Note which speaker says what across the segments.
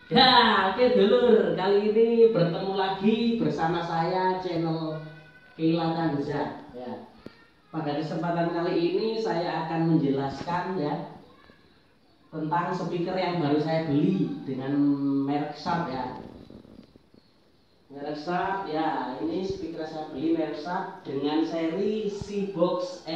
Speaker 1: Ya, oke dulur, kali ini bertemu lagi bersama saya channel Keila Kanza. Ya. Pada kesempatan kali ini saya akan menjelaskan ya tentang speaker yang baru saya beli dengan merek Sharp ya. Merek Sharp ya, ini speaker saya beli merek Sharp dengan seri C-Box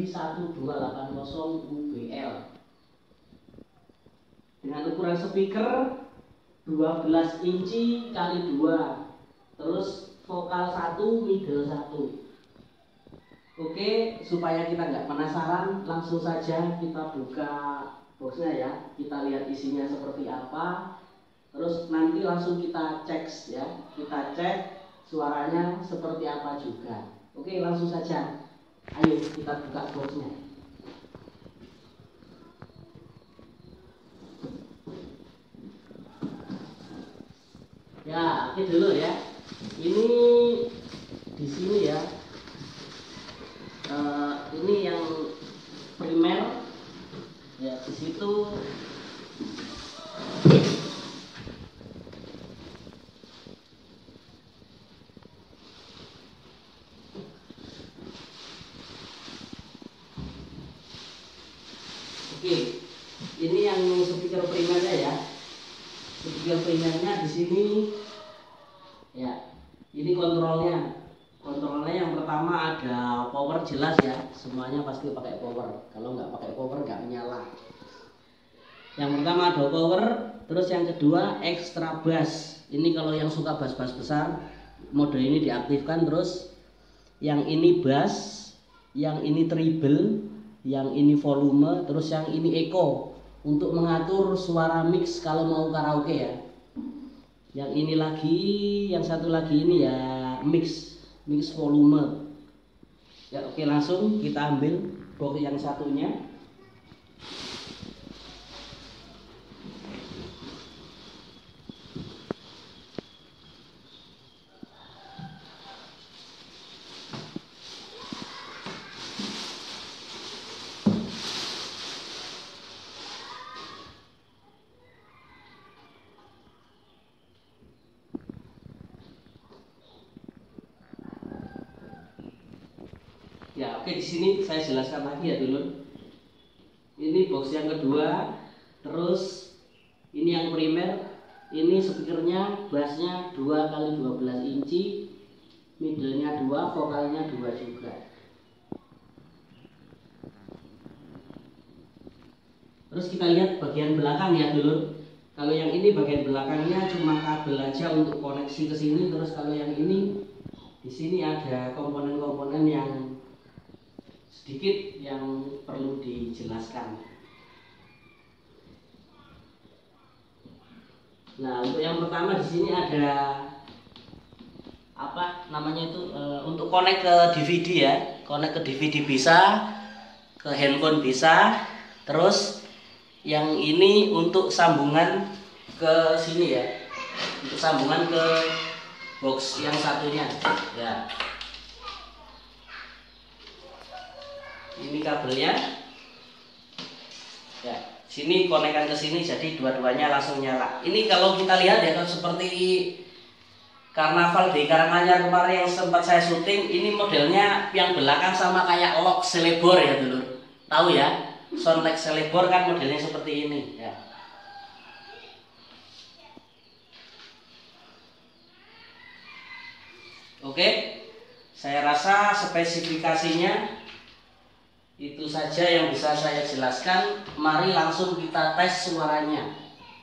Speaker 1: RB1280UBL. Dengan ukuran speaker 12 inci kali 2, terus vokal 1, middle 1. Oke, supaya kita nggak penasaran, langsung saja kita buka boxnya ya. Kita lihat isinya seperti apa, terus nanti langsung kita cek ya. Kita cek suaranya seperti apa juga. Oke, langsung saja. Ayo kita buka boxnya. Ya, oke dulu ya. Ini di sini ya. Ini yang primer. Ya, di situ oke. Ini yang speaker primernya ya. Speaker primernya di sini. Ya, ini kontrolnya. Kontrolnya yang pertama ada power jelas ya, semuanya pasti pakai power. Kalau nggak pakai power nggak menyala. Yang pertama ada power, terus yang kedua extra bass. Ini kalau yang suka bass-bass besar, mode ini diaktifkan. Terus yang ini bass, yang ini treble, yang ini volume, terus yang ini echo untuk mengatur suara mix kalau mau karaoke ya. Yang ini lagi, yang satu lagi ini ya mix volume. Ya oke, langsung kita ambil box yang satunya. Ya oke, di sini saya jelaskan lagi ya dulu. Ini box yang kedua, terus ini yang primer. Ini speakernya bassnya 2 kali 12 inci, middlenya 2, vokalnya 2 juga. Terus kita lihat bagian belakang ya dulu. Kalau yang ini bagian belakangnya cuma kabel aja untuk koneksi ke sini. Terus kalau yang ini di sini ada komponen-komponen yang sedikit yang perlu dijelaskan. Nah, untuk yang pertama di sini ada apa namanya itu untuk connect ke DVD ya. Connect ke DVD bisa, ke handphone bisa. Terus yang ini untuk sambungan ke sini ya. Untuk sambungan ke box yang satunya. Ya. Ini kabelnya. Ya, sini konekkan ke sini jadi dua-duanya langsung nyala. Ini kalau kita lihat ya seperti Karnaval di Karanganyar kemarin yang sempat saya syuting, ini modelnya yang belakang sama kayak lock Selebor ya dulu. Tahu ya? Soundtrack Selebor kan modelnya seperti ini ya. Oke. Saya rasa spesifikasinya itu saja yang bisa saya jelaskan. Mari langsung kita tes suaranya.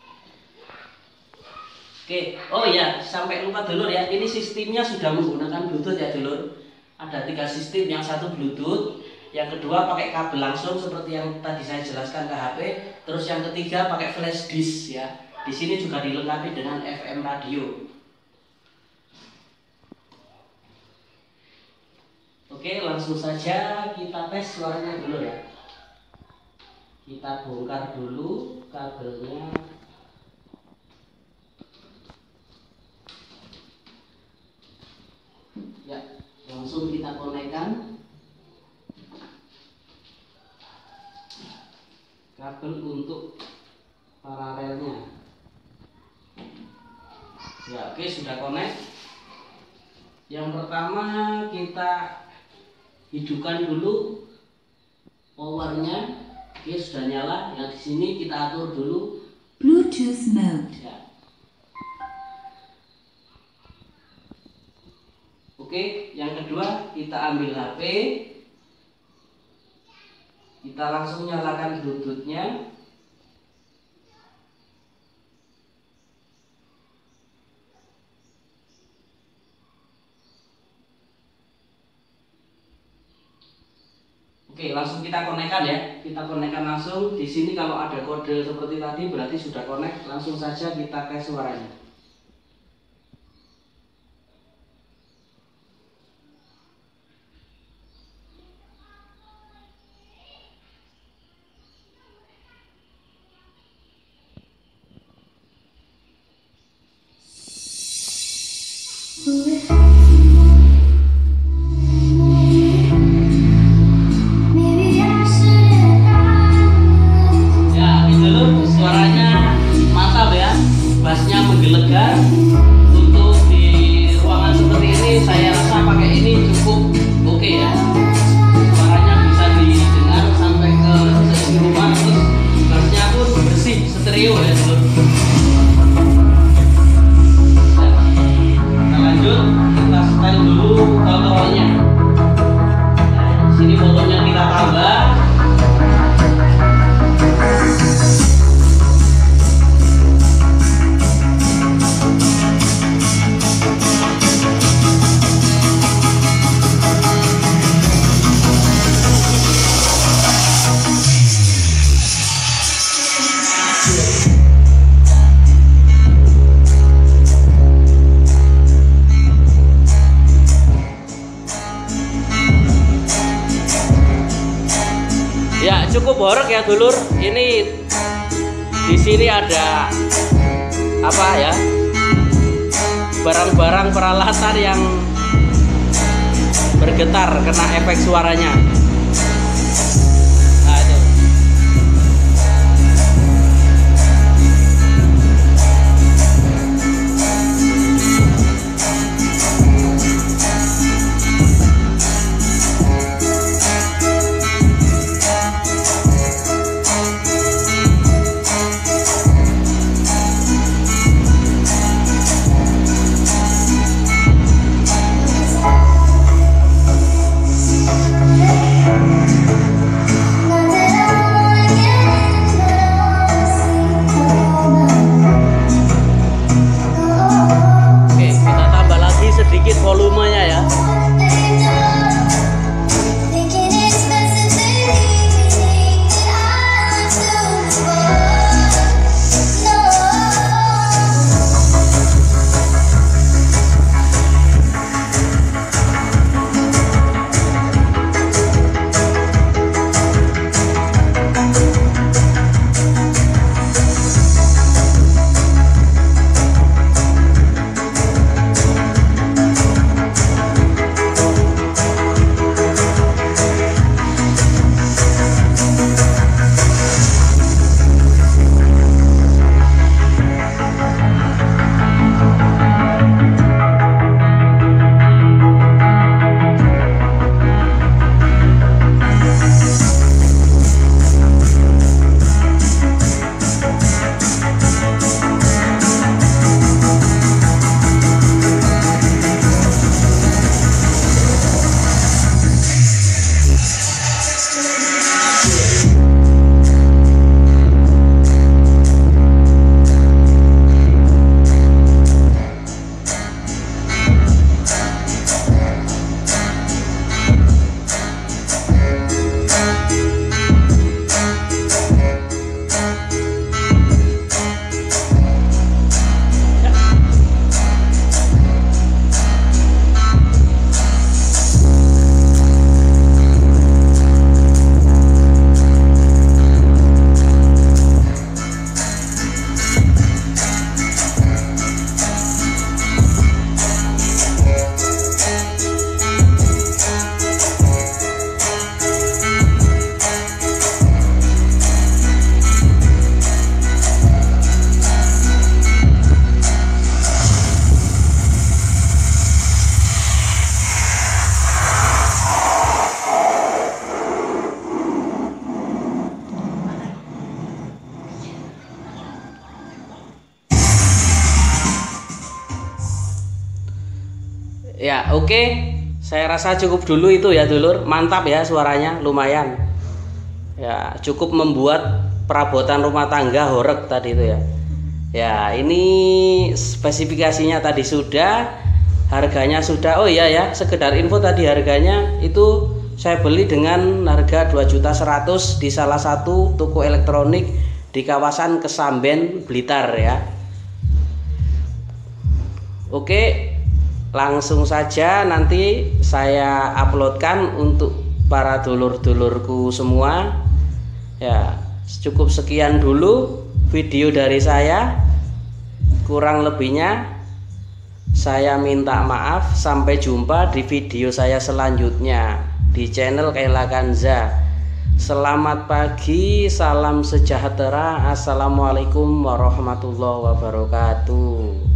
Speaker 1: Oke, oh ya, sampai lupa dulur ya, ini sistemnya sudah menggunakan Bluetooth ya dulur. Ada 3 sistem, yang satu Bluetooth, yang kedua pakai kabel langsung seperti yang tadi saya jelaskan ke HP, terus yang ketiga pakai flash disk ya. Di sini juga dilengkapi dengan FM radio. Oke, langsung saja kita tes suaranya dulu ya. Kita bongkar dulu kabelnya. Ya, langsung kita konekkan kabel untuk paralelnya. Ya, oke, sudah connect. Yang pertama kita hidupkan dulu powernya. Oke, sudah nyala. Yang di sini kita atur dulu
Speaker 2: Bluetooth mode.
Speaker 1: ya. Oke, yang kedua kita ambil HP, kita langsung nyalakan Bluetooth-nya. Oke, langsung kita konekkan ya. Kita konekkan langsung. Di sini kalau ada kode seperti tadi berarti sudah connect. Langsung saja kita tes suaranya. Ya, ini dulu suaranya mantap ya. Bassnya menggelegar. Untuk di ruangan seperti ini saya rasa pakai ini cukup oke ya. Suaranya bisa didengar sampai ke seisi rumah, terus bassnya pun bersih, stereo ya dulu. Kita lanjut, kita setel dulu kontrolnya. Nah, di sini fotonya kita tambah. Ya, cukup horor ya dulur. Ini di sini ada apa ya? Barang-barang peralatan yang bergetar kena efek suaranya. Nah, itu. Ya, oke. Saya rasa cukup dulu itu ya, dulur. Mantap ya suaranya, lumayan. Ya, cukup membuat perabotan rumah tangga horeg tadi itu ya. Ya, ini spesifikasinya tadi sudah, harganya sudah. Oh iya ya, sekedar info tadi harganya itu saya beli dengan harga 2.100.000 di salah satu toko elektronik di kawasan Kesamben, Blitar ya. Oke, langsung saja nanti saya uploadkan untuk para dulur-dulurku semua. Ya, cukup sekian dulu video dari saya. Kurang lebihnya saya minta maaf. Sampai jumpa di video saya selanjutnya di channel Kaila Kanza. Selamat pagi, salam sejahtera. Assalamualaikum warahmatullahi wabarakatuh.